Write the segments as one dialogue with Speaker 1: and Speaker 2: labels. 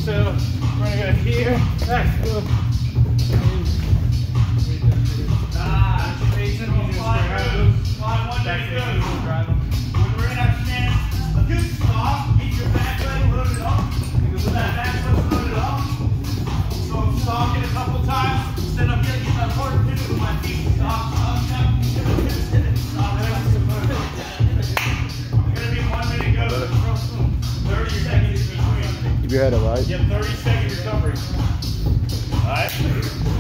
Speaker 1: So we're gonna go here, back, go.
Speaker 2: Keep your head up, right?
Speaker 1: Yep, 30-second recovery. Alright.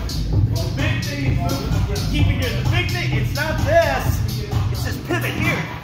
Speaker 1: Well, the big thing is keeping your, the big thing, it's not this, it's this pivot here.